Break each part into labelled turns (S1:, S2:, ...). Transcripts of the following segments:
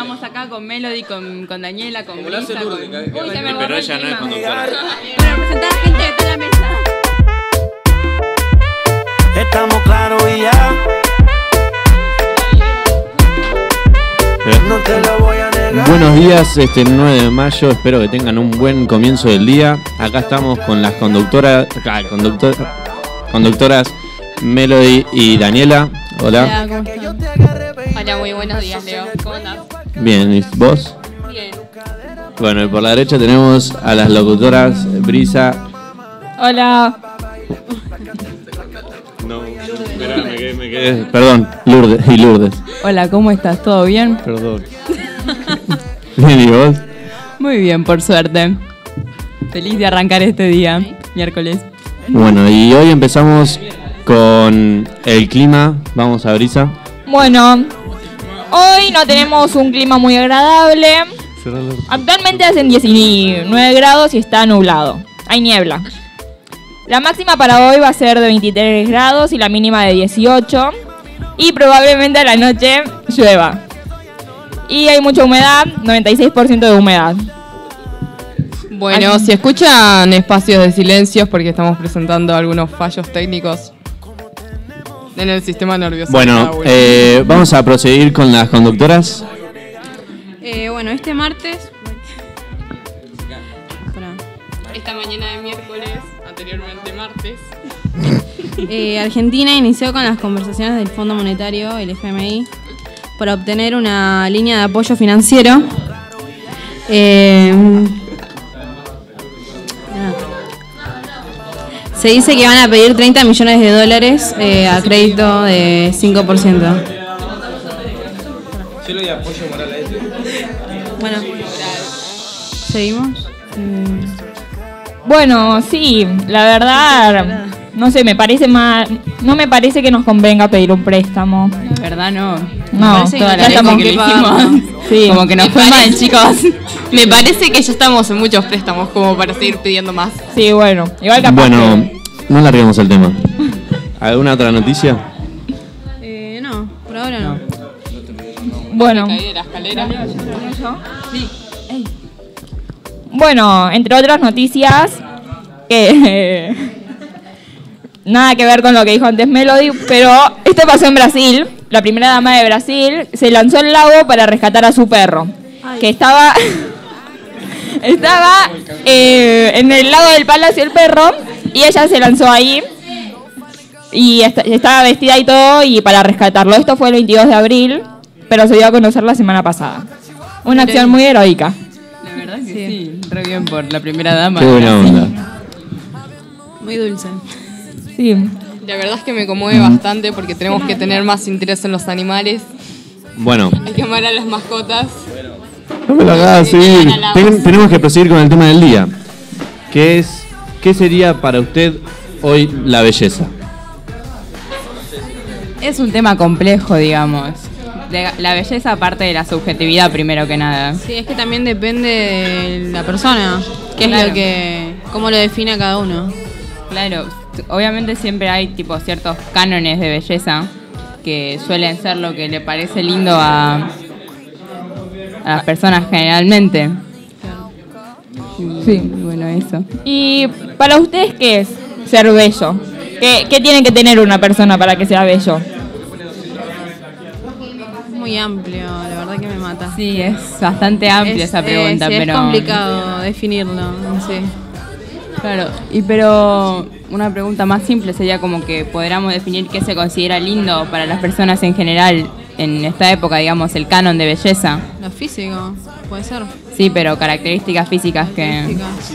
S1: estamos acá con Melody, con Daniela, con
S2: Brisa.
S1: Uy, se me borró
S3: pero
S1: el
S3: ella no es
S1: clima.
S3: conductora.
S1: Para presentar a la gente de toda la mesa.
S4: Estamos claros y ya. No te lo voy a negar.
S3: Buenos días, 9 de mayo, espero que tengan un buen comienzo del día. Acá estamos con las conductoras Melody y Daniela. Hola.
S1: Hola, ¿cómo están?
S5: Hola, muy buenos días, Leo. ¿Cómo andás?
S3: Bien, ¿y vos?
S5: Bien.
S3: Bueno, y por la derecha tenemos a las locutoras Brisa.
S1: Hola.
S3: No, espera, me quedé. Perdón, Lourdes.
S1: Hola, ¿cómo estás? ¿Todo bien?
S3: Perdón. Bien, ¿y vos?
S1: Muy bien, por suerte. Feliz de arrancar este día, miércoles.
S3: Bueno, y hoy empezamos con el clima. Vamos a Brisa.
S5: Bueno, hoy no tenemos un clima muy agradable. Actualmente hacen 19 grados y está nublado. Hay niebla. La máxima para hoy va a ser de 23 grados y la mínima de 18. Y probablemente a la noche llueva. Y hay mucha humedad, 96% de humedad.
S6: Bueno, si escuchan espacios de silencios porque estamos presentando algunos fallos técnicos en el sistema nervioso.
S3: Bueno, vamos a proseguir con las conductoras.
S7: Bueno, este martes...
S6: Esta mañana de miércoles, anteriormente martes.
S7: Argentina inició con las conversaciones del Fondo Monetario, el FMI, para obtener una línea de apoyo financiero. Se dice que van a pedir 30 millones de dólares a crédito de 5%.
S2: Yo le doy apoyo moral a este.
S7: Bueno, ¿seguimos?
S5: Bueno, sí, la verdad, no sé, no me parece que nos convenga pedir un préstamo.
S1: ¿Verdad? No.
S5: No,
S7: parece que
S5: toda
S7: no
S5: la
S7: tenemos
S5: gente
S7: que
S5: que lo
S7: pagarlo.
S5: hicimos. Sí.
S1: Como que nos fue mal, chicos.
S6: Me parece que ya estamos en muchos préstamos como para seguir pidiendo más.
S5: Sí, bueno, igual capaz
S3: Bueno, no larguemos el tema. ¿Alguna otra noticia?
S7: No, por ahora no.
S5: Bueno.
S6: Caí de la escalera.
S5: Bueno, entre otras noticias, que nada que ver con lo que dijo antes Melody, pero esto pasó en Brasil. La primera dama de Brasil se lanzó al lago para rescatar a su perro, que estaba en el lago del Palacio el perro, y ella se lanzó ahí y estaba vestida y todo y para rescatarlo. Esto fue el 22 de abril, pero se dio a conocer la semana pasada. Una acción muy heroica.
S1: La verdad que sí. Re bien por la primera dama.
S3: Qué buena onda.
S7: Muy dulce.
S5: Sí.
S6: La verdad es que me conmueve bastante porque tenemos que tener más interés en los animales.
S3: Bueno,
S6: Hay que amar a las mascotas.
S3: no me lo hagas seguir. Tenemos que proseguir con el tema del día. ¿Qué sería para usted hoy la belleza?
S1: Es un tema complejo, digamos. La belleza parte de la subjetividad, primero que nada.
S7: Sí, es que también depende de la persona,
S1: Claro.
S7: cómo lo define a cada uno.
S1: Claro, obviamente siempre hay tipo ciertos cánones de belleza que suelen ser lo que le parece lindo a las personas generalmente.
S5: Sí.
S1: Bueno, eso.
S5: ¿Y para ustedes qué es ser bello? ¿Qué tiene que tener una persona para que sea bello?
S7: Es muy amplio, la verdad que me mata.
S1: Sí, es bastante amplia esa pregunta,
S7: sí,
S1: pero...
S7: es complicado definirlo, sí.
S1: Claro, pero una pregunta más simple sería como que podríamos definir qué se considera lindo para las personas en general en esta época, digamos, el canon de belleza.
S7: Lo físico, puede ser.
S1: Sí, pero características físicas que...
S7: Características.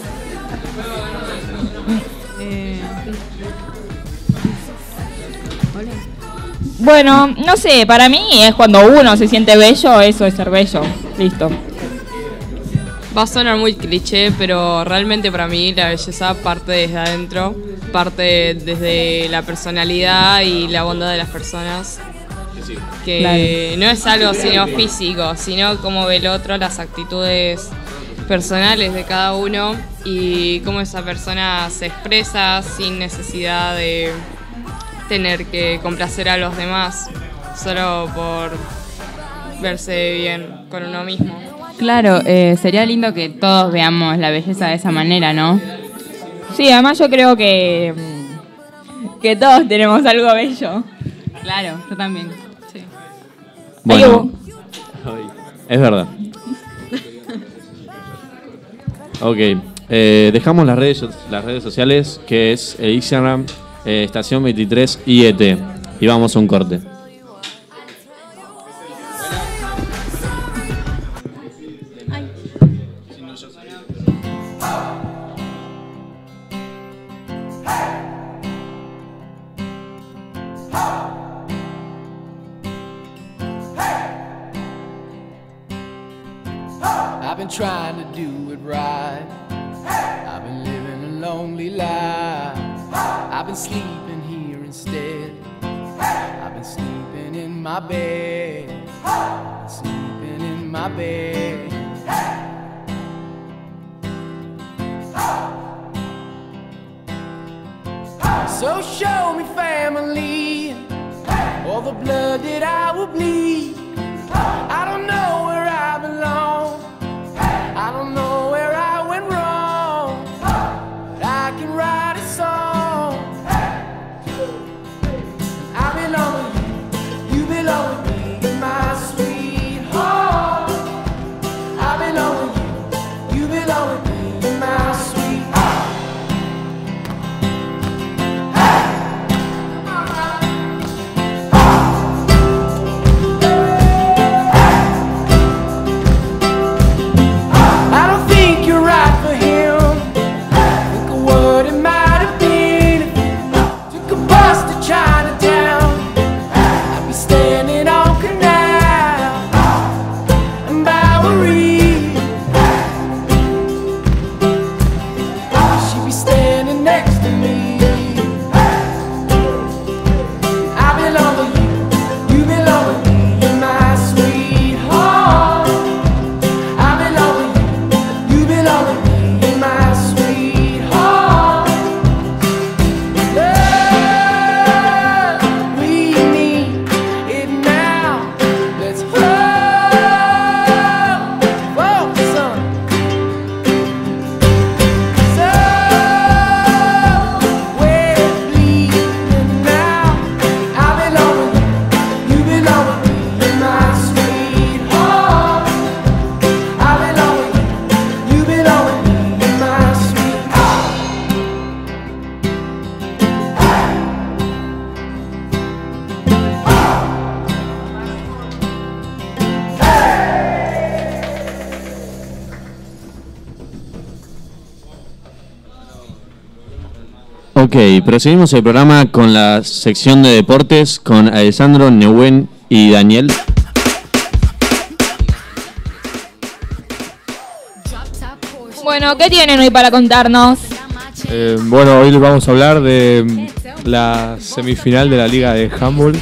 S7: Hola.
S5: Bueno, no sé, para mí es cuando uno se siente bello, eso es ser bello. Listo.
S6: Va a sonar muy cliché, pero realmente para mí la belleza parte desde adentro, parte desde la personalidad y la bondad de las personas. Que no es algo sino físico, sino cómo ve el otro, las actitudes personales de cada uno y cómo esa persona se expresa sin necesidad de tener que complacer a los demás, solo verse bien con uno mismo.
S1: Claro, sería lindo que todos veamos la belleza de esa manera, ¿no?
S5: Sí, además yo creo que todos tenemos algo bello.
S1: Claro, yo también. Sí.
S3: Bueno, es verdad. Ok, dejamos las redes sociales, que es Instagram, Estación 23 IET. Y vamos a un corte.
S2: I've been trying to do it right. I've been living a lonely life. I've been sleeping here instead. I've been sleeping in my bed. Sleeping in my bed. So show me family, all the blood that I will bleed. I don't know where I belong. I don't know where I went wrong. But I can write a song. I belong with you, you belong with me, you're my sweetheart. I belong with you, you belong with me, you're my sweetheart.
S3: Ok, proseguimos el programa con la sección de deportes con Alessandro, Nehuen y Daniel.
S5: Bueno, ¿qué tienen hoy para contarnos?
S8: Bueno, hoy les vamos a hablar de la semifinal de la Liga de Handball.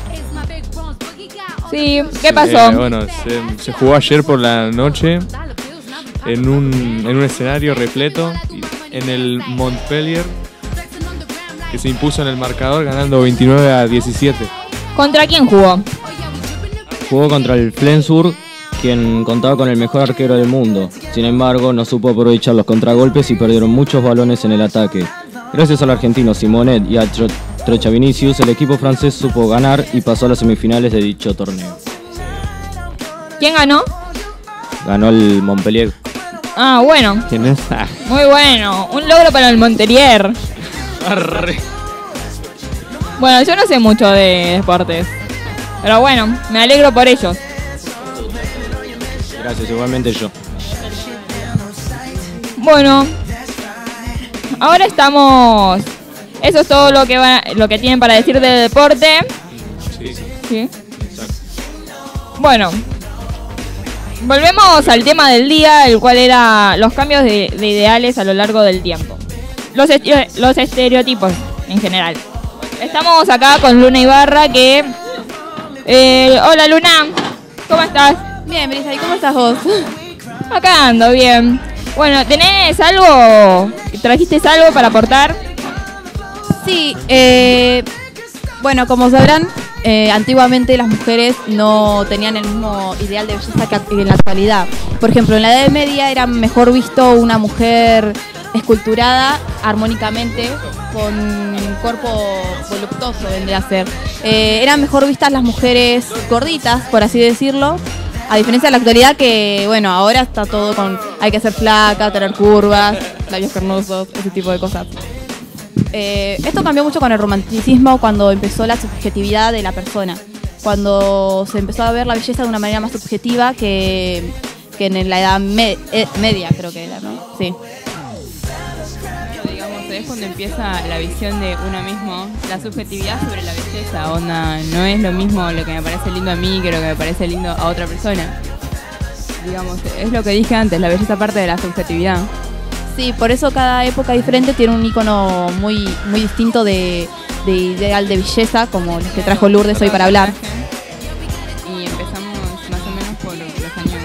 S5: Sí, ¿qué pasó?
S8: Bueno, se jugó ayer por la noche en un escenario repleto en el Montpellier, que se impuso en el marcador ganando 29-17.
S5: ¿Contra quién jugó?
S9: Jugó contra el Flensburg, quien contaba con el mejor arquero del mundo. Sin embargo, no supo aprovechar los contragolpes y perdieron muchos balones en el ataque. Gracias al argentino Simonet y a Trocha Vinicius, el equipo francés supo ganar y pasó a las semifinales de dicho torneo.
S5: ¿Quién ganó?
S9: Ganó el Montpellier.
S5: Ah, bueno.
S3: ¿Quién es?
S5: Muy bueno. Un logro para el Montpellier.
S8: Arre.
S5: Bueno, yo no sé mucho de deportes. Pero bueno, me alegro por ellos.
S9: Gracias, igualmente yo.
S5: Bueno, ahora estamos... Eso es todo lo que tienen para decir de deporte. Sí. Bueno, volvemos al tema del día, el cual era los cambios de ideales a lo largo del tiempo. Los estereotipos en general. Estamos acá con Luna Ibarra que... hola Luna, ¿cómo estás?
S7: Bien, Brisa, ¿y cómo estás vos?
S5: Acá ando bien. Bueno, ¿tenés algo? ¿Trajiste algo para aportar?
S7: Sí, bueno, como sabrán, antiguamente las mujeres no tenían el mismo ideal de belleza que en la actualidad. Por ejemplo, en la Edad Media era mejor visto una mujer esculturada armónicamente con un cuerpo voluptuoso, vendría a ser. Eran mejor vistas las mujeres gorditas, por así decirlo, a diferencia de la actualidad que, bueno, ahora está todo con hay que ser flaca, tener curvas, labios carnosos, ese tipo de cosas. Esto cambió mucho con el romanticismo cuando empezó la subjetividad de la persona, cuando se empezó a ver la belleza de una manera más subjetiva que en la Edad Media, creo que era, ¿no? Sí.
S1: Digamos, es cuando empieza la visión de uno mismo, la subjetividad sobre la belleza, onda, no es lo mismo lo que me parece lindo a mí que lo que me parece lindo a otra persona. Digamos, es lo que dije antes, la belleza parte de la subjetividad.
S7: Sí, por eso cada época diferente tiene un icono muy distinto de ideal de belleza, como el que trajo Lourdes hoy para hablar.
S1: Y empezamos más o menos por los años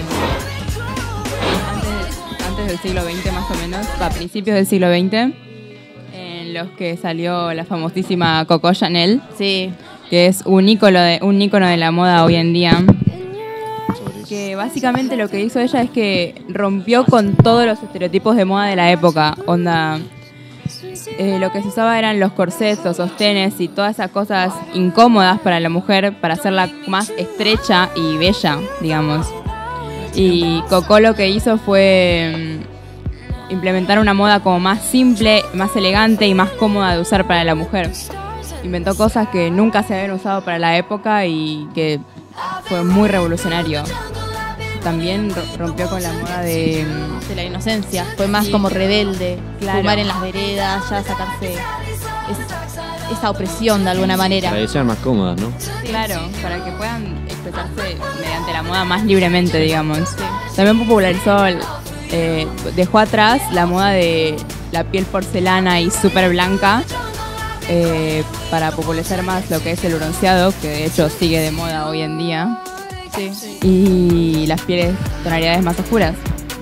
S1: antes del siglo XX más o menos, a principios del siglo XX, en los que salió la famosísima Coco Chanel,
S7: sí,
S1: que es un ícono de la moda hoy en día. Que básicamente lo que hizo ella es que rompió con todos los estereotipos de moda de la época. Onda, lo que se usaba eran los corsets, los sostenes y todas esas cosas incómodas para la mujer para hacerla más estrecha y bella, digamos. Y Coco lo que hizo fue implementar una moda como más simple, más elegante y más cómoda de usar para la mujer. Inventó cosas que nunca se habían usado para la época y que fue muy revolucionario. También rompió con la moda de
S7: la inocencia, fue más como rebelde,
S1: claro.
S7: Fumar en las veredas, ya sacarse esa opresión de alguna manera.
S3: Para que sean más cómodas, ¿no?
S1: Claro, para que puedan expresarse mediante la moda más libremente, digamos. Sí. También popularizó, dejó atrás la moda de la piel porcelana y súper blanca para popularizar más lo que es el bronceado, que de hecho sigue de moda hoy en día. Sí. Y las pieles tonalidades más oscuras.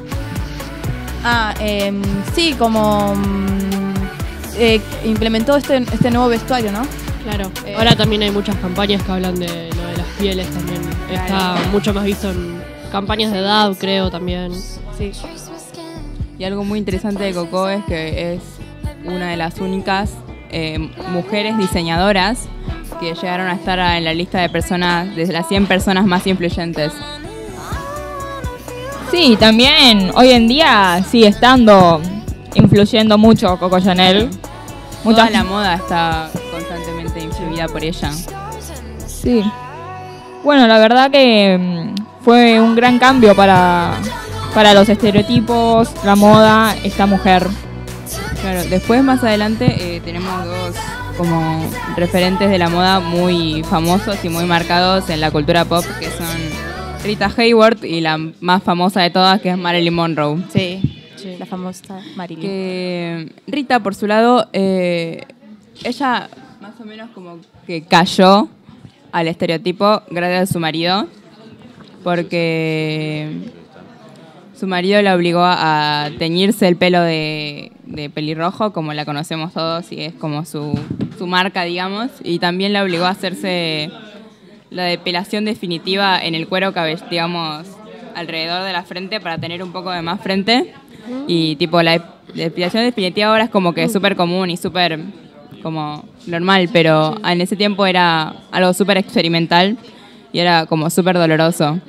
S7: Sí, como implementó este nuevo vestuario, ¿no?
S10: Claro. Ahora también hay muchas campañas que hablan de lo de las pieles también. Claro. Está mucho más visto en campañas de edad, creo, también.
S1: Sí. Y algo muy interesante de Coco es que es una de las únicas mujeres diseñadoras que llegaron a estar en la lista de personas, de las 100 personas más influyentes.
S5: Sí, también hoy en día sigue estando influyendo mucho Coco Chanel.
S1: Toda la moda está constantemente influida por ella.
S5: Sí. Bueno, la verdad que fue un gran cambio para los estereotipos, la moda, esta mujer.
S1: Claro, después más adelante tenemos dos como referentes de la moda muy famosos y muy marcados en la cultura pop, que son Rita Hayworth y la más famosa de todas, que es Marilyn Monroe.
S7: Sí, la famosa Marilyn.
S1: Que Rita, por su lado, ella más o menos como que cayó al estereotipo gracias a su marido, porque su marido la obligó a teñirse el pelo de pelirrojo, como la conocemos todos, y es como su marca, digamos. Y también la obligó a hacerse la depilación definitiva en el cuero cabelludo, digamos, alrededor de la frente para tener un poco de más frente. Y tipo, la depilación definitiva ahora es como que súper común y súper como normal, pero en ese tiempo era algo súper experimental y era como súper doloroso.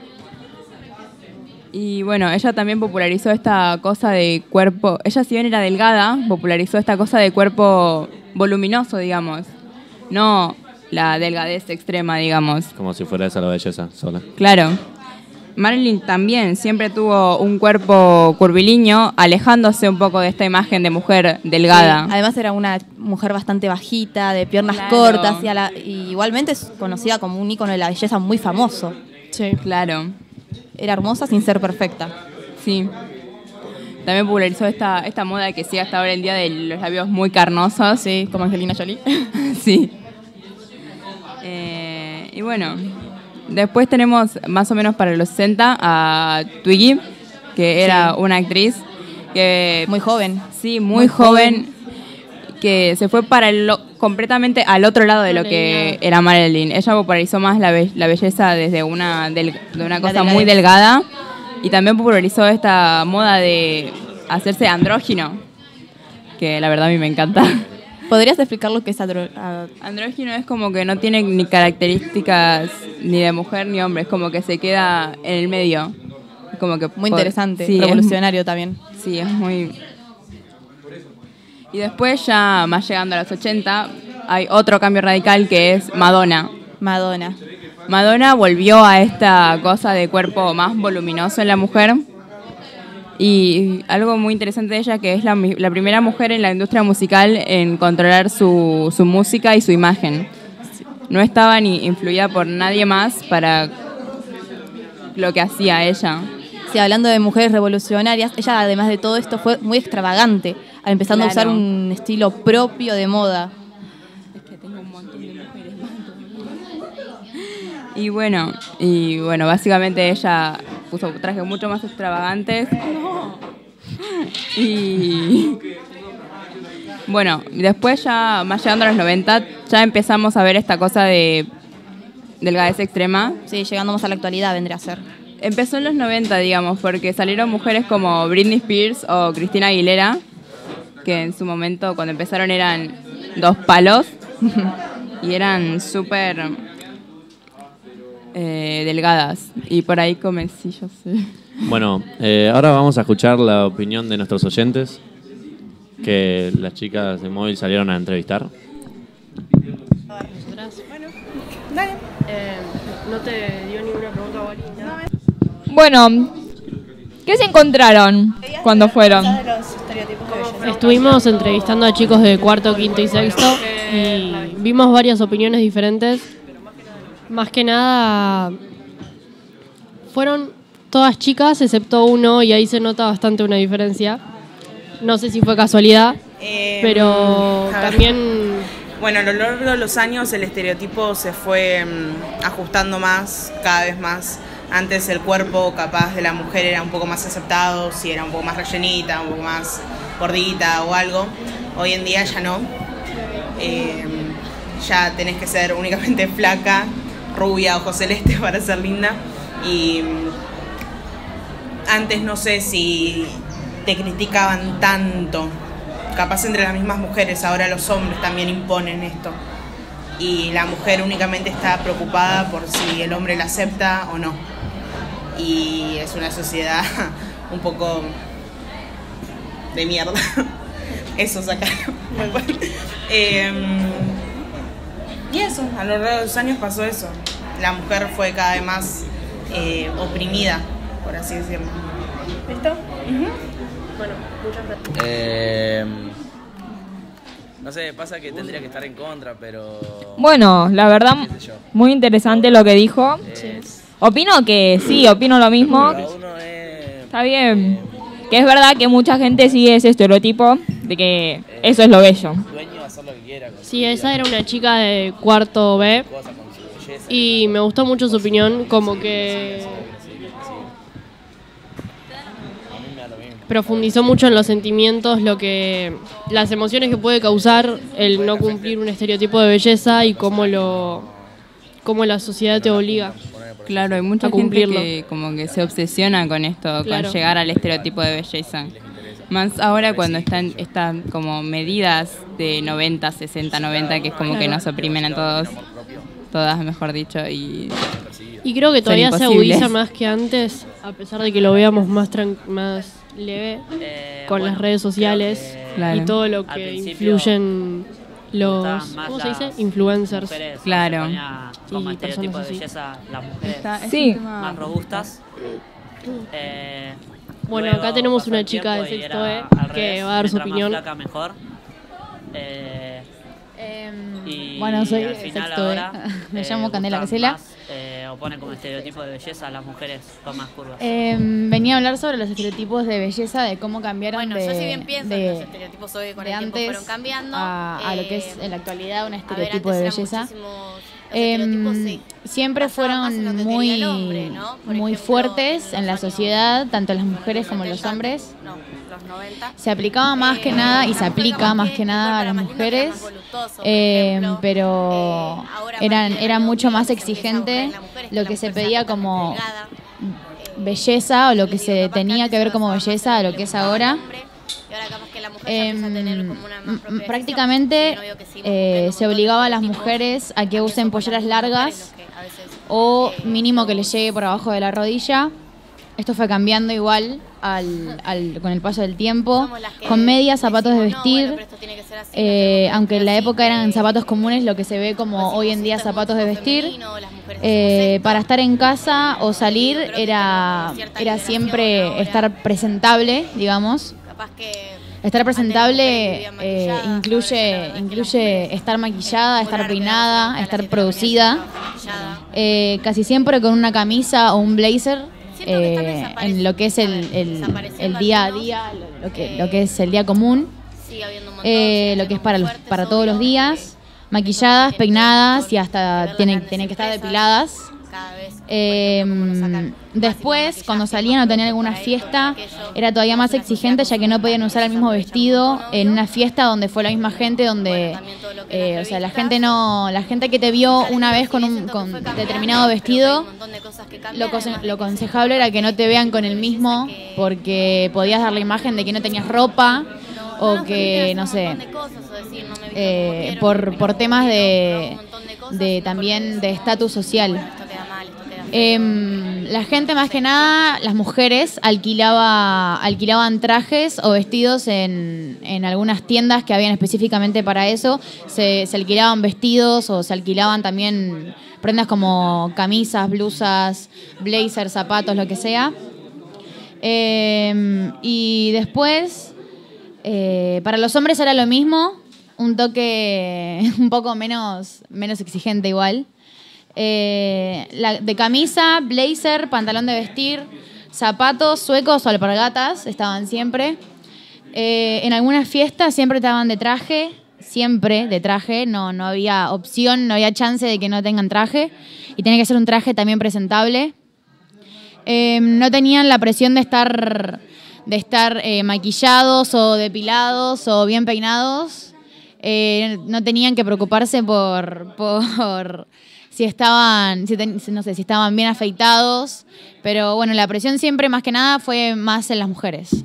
S1: Y bueno, ella también popularizó esta cosa de cuerpo, ella si bien era delgada, popularizó esta cosa de cuerpo voluminoso, digamos, no la delgadez extrema, digamos.
S3: Como si fuera esa la belleza sola.
S1: Claro. Marilyn también siempre tuvo un cuerpo curvilíneo, alejándose un poco de esta imagen de mujer delgada.
S7: Sí, además era una mujer bastante bajita, de piernas cortas, y igualmente es conocida como un ícono de la belleza muy famoso.
S1: Sí, claro.
S7: Era hermosa sin ser perfecta.
S1: Sí. También popularizó esta moda que sigue hasta ahora el día de los labios muy carnosos.
S7: Sí, como Angelina Jolie.
S1: Sí. Y bueno, después tenemos más o menos para los 60 a Twiggy, que era una actriz que
S7: muy joven.
S1: Sí, muy joven, que se fue para completamente al otro lado de lo que era Marilyn. Ella popularizó más la belleza desde una cosa muy delgada y también popularizó esta moda de hacerse andrógino, que la verdad a mí me encanta.
S7: ¿Podrías explicar lo que es
S1: andrógino? Es como que no tiene ni características ni de mujer ni hombre, es como que se queda en el medio. Es como que
S7: muy interesante,
S1: sí,
S7: revolucionario también.
S1: Sí, es muy... Y después ya más llegando a los 80 hay otro cambio radical que es Madonna. Madonna volvió a esta cosa de cuerpo más voluminoso en la mujer. Y algo muy interesante de ella que es la primera mujer en la industria musical en controlar su música y su imagen. No estaba ni influida por nadie más para lo que hacía ella.
S7: Sí, hablando de mujeres revolucionarias, ella además de todo esto fue muy extravagante, empezando a usar un estilo propio de moda.
S1: Es que tengo un montón de mujeres más. Y bueno, básicamente ella puso trajes mucho más extravagantes. Y bueno, después ya más llegando a los 90 ya empezamos a ver esta cosa de delgadez extrema.
S7: Sí, llegando más a la actualidad vendría a ser.
S1: Empezó en los 90, digamos, porque salieron mujeres como Britney Spears o Christina Aguilera, que en su momento cuando empezaron eran 2 palos y eran súper delgadas y por ahí comecillos. Sí.
S3: Bueno, ahora vamos a escuchar la opinión de nuestros oyentes que las chicas de Móvil salieron a entrevistar.
S10: Bueno, dale. ¿No te dio ninguna pregunta, Wally?
S5: Bueno, ¿qué se encontraron cuando fueron?
S10: Estuvimos entrevistando a chicos de cuarto, quinto y sexto y vimos varias opiniones diferentes. Más que nada, fueron todas chicas excepto uno y ahí se nota bastante una diferencia. No sé si fue casualidad, pero también...
S11: Bueno, a lo largo de los años el estereotipo se fue ajustando más, cada vez más. Antes el cuerpo capaz de la mujer era un poco más aceptado, si era un poco más rellenita, un poco más gordita o algo. Hoy en día ya no. Ya tenés que ser únicamente flaca, rubia, ojos celestes para ser linda. Y antes no sé si te criticaban tanto. Capaz entre las mismas mujeres, ahora los hombres también imponen esto. Y la mujer únicamente está preocupada por si el hombre la acepta o no. Y es una sociedad un poco de mierda. Eso sacaron. Y eso, a lo largo de los años pasó eso. La mujer fue cada vez más oprimida, por así decirlo. ¿Listo?
S10: Bueno, muchas gracias.
S12: No sé, pasa que tendría que estar en contra, pero...
S5: Bueno, la verdad, muy interesante lo que dijo. Opino que sí, opino lo mismo. Está bien. Que es verdad que mucha gente sigue ese estereotipo de que eso es lo bello.
S10: Sí, esa era una chica de cuarto B y me gustó mucho su opinión, como que profundizó mucho en los sentimientos, las emociones que puede causar el no cumplir un estereotipo de belleza y cómo la sociedad te obliga.
S1: Claro, hay mucha gente que como que se obsesiona con esto, con llegar al estereotipo de belleza. Más ahora cuando están como medidas de 90, 60, 90, que es como que nos oprimen a todas, mejor dicho, y
S10: creo que todavía se agudiza más que antes, a pesar de que lo veamos más leve con las redes sociales y todo lo que influyen los, ¿cómo se dice? Influencers.
S1: Claro.
S13: Como estereotipos de belleza, las mujeres más robustas.
S10: Bueno, acá tenemos una chica de sexto E que va a dar su opinión.
S13: Mejor.
S14: Bueno, soy de sexto E. Me llamo Candela Casela.
S13: Opone como estereotipo de belleza a las mujeres con más curvas.
S14: Venía a hablar sobre los estereotipos de belleza, de cómo cambiaron
S15: yo si bien pienso que los estereotipos hoy con el tiempo fueron cambiando
S14: a lo que es en la actualidad un estereotipo de belleza. Siempre fueron muy fuertes en la sociedad, tanto las mujeres como los hombres. Se aplicaba más que nada, y se aplica más que nada a las mujeres, pero era mucho más exigente lo que se pedía como belleza, o lo que se tenía que ver como belleza, a lo que es ahora. Prácticamente se obligaba a las mujeres a que usen polleras largas o mínimo que les llegue por abajo de la rodilla. Esto fue cambiando igual con el paso del tiempo, con medias, zapatos de vestir, aunque en la época eran zapatos comunes, lo que se ve como hoy en día zapatos de vestir. Para estar en casa o salir era siempre estar presentable, digamos. Estar presentable incluye estar maquillada, estar peinada, estar producida, casi siempre con una camisa o un blazer, en lo que es el día a día, lo que es el día común, lo que es para todos los días, maquilladas, peinadas y hasta tienen que estar depiladas. Después, cuando salían o tenían alguna fiesta, era todavía más exigente, ya que no podían usar el mismo vestido en una fiesta donde fue la misma gente, donde o sea, la gente que te vio una vez con determinado vestido, lo aconsejable era que no te vean con el mismo, porque podías dar la imagen de que no tenías ropa, o que, no sé, por temas también de estatus social. La gente, más que nada, las mujeres alquilaban trajes o vestidos en algunas tiendas que habían específicamente para eso. Se alquilaban vestidos, o se alquilaban también prendas como camisas, blusas, blazers, zapatos, lo que sea. Y después, para los hombres era lo mismo, un toque un poco menos exigente igual. De camisa, blazer, pantalón de vestir, zapatos, suecos o alpargatas estaban siempre. En algunas fiestas siempre estaban de traje, no había opción, no había chance de que no tengan traje, y tenía que ser un traje también presentable. No tenían la presión de estar maquillados o depilados o bien peinados. No tenían que preocuparse por si estaban bien afeitados, pero bueno, la presión siempre, más que nada, fue más en las mujeres.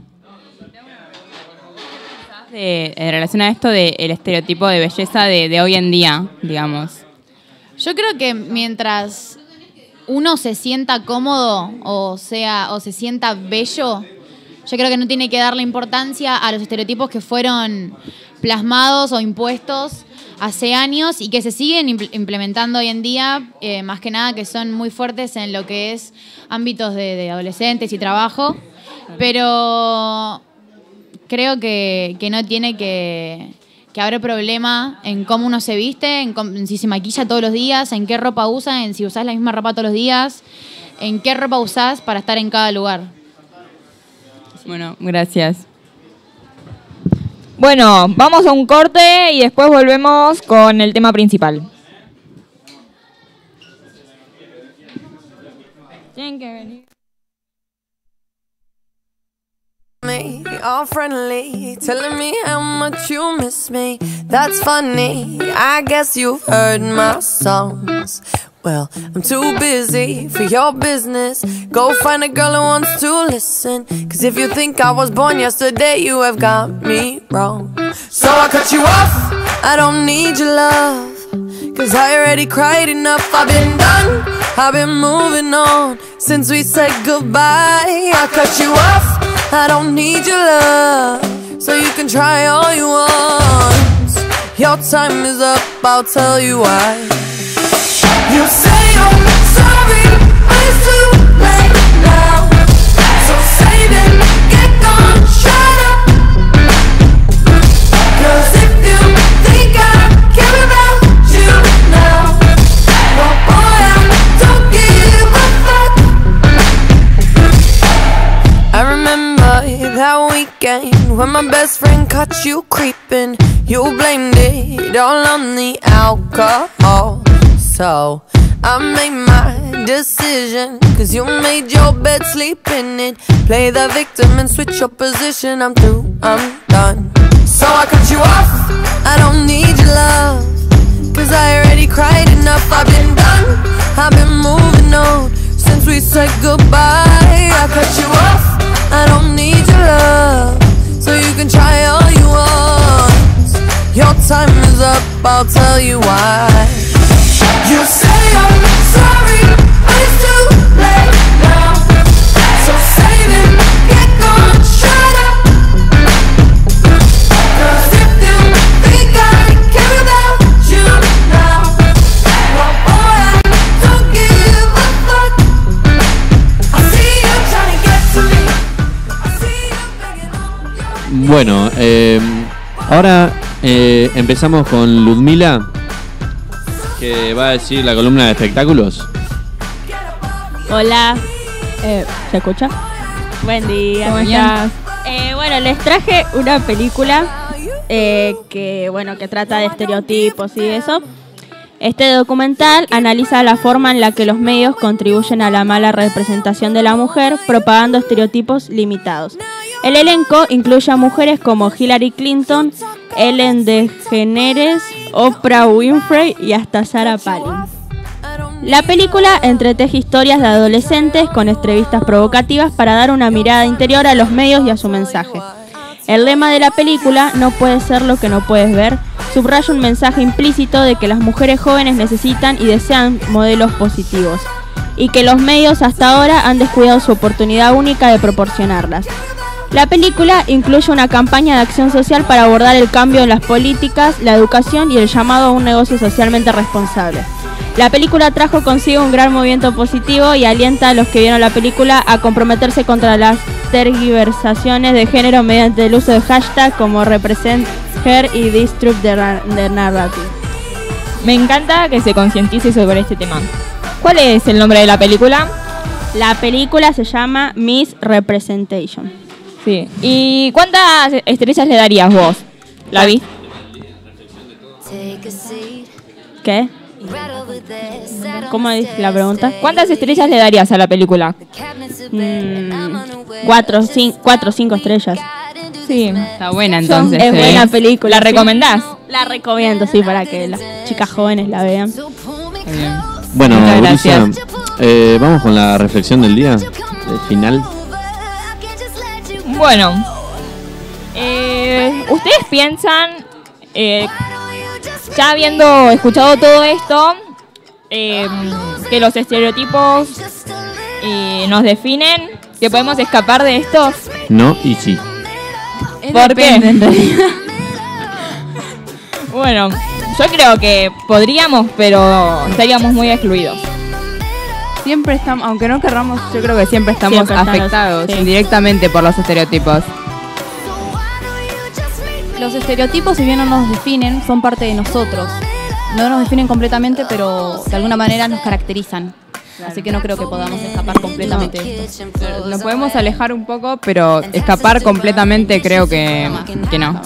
S1: En relación a esto del estereotipo de belleza de hoy en día, digamos.
S14: Yo creo que mientras uno se sienta cómodo o se sienta bello, yo creo que no tiene que darle importancia a los estereotipos que fueron plasmados o impuestos hace años y que se siguen implementando hoy en día, más que nada que son muy fuertes en lo que es ámbitos de adolescentes y trabajo, pero creo que no tiene que haber problema en cómo uno se viste, en si se maquilla todos los días, en qué ropa usa, en si usás la misma ropa todos los días, en qué ropa usás para estar en cada lugar.
S1: Bueno, gracias.
S5: Bueno, vamos a un corte y después volvemos con el tema principal.
S2: All friendly, telling me how much you miss me. That's funny, I guess you've heard my songs. Well, I'm too busy for your business. Go find a girl who wants to listen. Cause if you think I was born yesterday, you have got me wrong. So I cut you off, I don't need your love. Cause I already cried enough, I've been done, I've been moving on since we said goodbye. I cut you off, I don't need your love. So you can try all you want. Your time is up, I'll tell you why. You say you're sorry, but it's too late now. So save it, get gone, shut up. Cause if you think I care about you now, well boy, I don't give a fuck. I remember that weekend when my best friend caught you creeping. You blamed it all on the alcohol.
S15: So I made my decision, cause you made your bed, sleep in it. Play the victim and switch your position. I'm through, I'm done. So I cut you off, I don't need your love, cause I already cried enough. I've been done, I've been moving on since we said goodbye. I cut you off, I don't need your love, so you can try all you want. Your time is up, I'll tell you why. You say I'm sorry, but it's too late now. So save it, get gone, shut up. Cause if you think I care about you now, well boy, I don't give a fuck. I see you trying to get to me, I see you begging on.
S3: Bueno, ahora empezamos con Ludmila, que va a decir la columna de espectáculos.
S16: Hola,
S1: ¿se escucha?
S16: buen día.
S1: ¿Cómo estás?
S16: Bueno, les traje una película que trata de estereotipos y eso. Este documental analiza la forma en la que los medios contribuyen a la mala representación de la mujer, propagando estereotipos limitados. El elenco incluye a mujeres como Hillary Clinton, Ellen DeGeneres, Oprah Winfrey y hasta Sarah Palin. La película entreteje historias de adolescentes con entrevistas provocativas para dar una mirada interior a los medios y a su mensaje. El lema de la película, "No puedes ser lo que no puedes ver", subraya un mensaje implícito de que las mujeres jóvenes necesitan y desean modelos positivos, y que los medios hasta ahora han descuidado su oportunidad única de proporcionarlas. La película incluye una campaña de acción social para abordar el cambio en las políticas, la educación y el llamado a un negocio socialmente responsable. La película trajo consigo un gran movimiento positivo y alienta a los que vieron la película a comprometerse contra las tergiversaciones de género mediante el uso de hashtags como RepresentHer y Disrupt the Narrative.
S5: Me encanta que se concientice sobre este tema. ¿Cuál es el nombre de la película?
S16: La película se llama Miss Representation.
S5: Sí. ¿Y cuántas estrellas le darías vos? ¿La vi?
S16: ¿Qué? ¿Cómo es la pregunta?
S5: ¿Cuántas estrellas le darías a la película?
S16: 4 o 5 estrellas.
S5: Sí.
S1: Está buena entonces.
S16: Es buena película.
S5: ¿La recomendás?
S16: La recomiendo, sí, para que las chicas jóvenes la vean.
S1: Bien.
S3: Bueno,
S1: Muchas
S3: Brisa,
S1: gracias.
S3: vamos con la reflexión del día, el final.
S5: Bueno, ¿ustedes piensan, ya habiendo escuchado todo esto, que los estereotipos nos definen, que podemos escapar de estos?
S3: No y sí.
S5: ¿Por qué? Bueno, yo creo que podríamos, pero estaríamos muy excluidos.
S1: Siempre estamos, aunque no querramos, yo creo que siempre estamos afectados
S16: sí,
S1: indirectamente por los estereotipos.
S7: Los estereotipos, si bien no nos definen, son parte de nosotros. No nos definen completamente, pero de alguna manera nos caracterizan. Así que no creo que podamos escapar completamente de esto.
S1: Nos podemos alejar un poco, pero escapar completamente creo que no.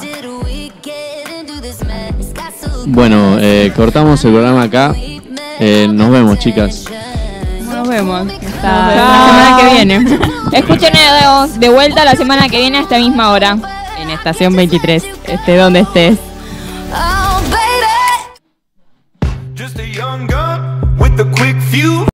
S3: Bueno, cortamos el programa acá. Nos vemos, chicas.
S1: Nos vemos. Hasta la semana que viene.
S5: Escúchenos de vuelta la semana que viene a esta misma hora.
S1: En Estación 23, donde estés.
S2: Just a young gun with a quick fuse.